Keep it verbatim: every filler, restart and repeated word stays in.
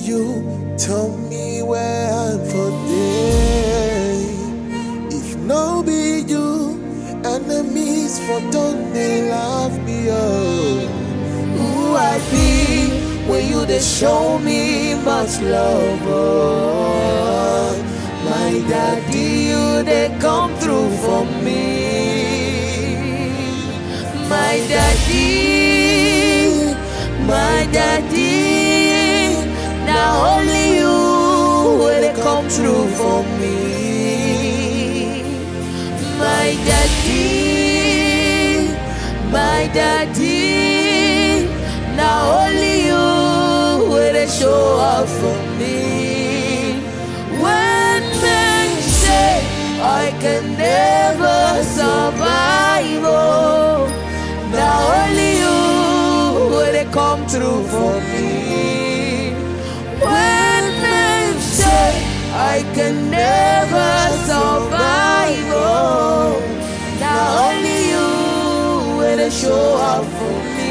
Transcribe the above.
you, tell me where I'm for day. If no be you, enemies for don't they love me, oh. Who I be when you they show me much love, oh. My daddy, you they come through for me. My daddy, my daddy, now only you will they come through for me. My daddy, my daddy, now only you will they show up for me. When men say I can never survive, oh, now only you will they come through for me. When men say I can never survive, oh, now only you will they show up for me.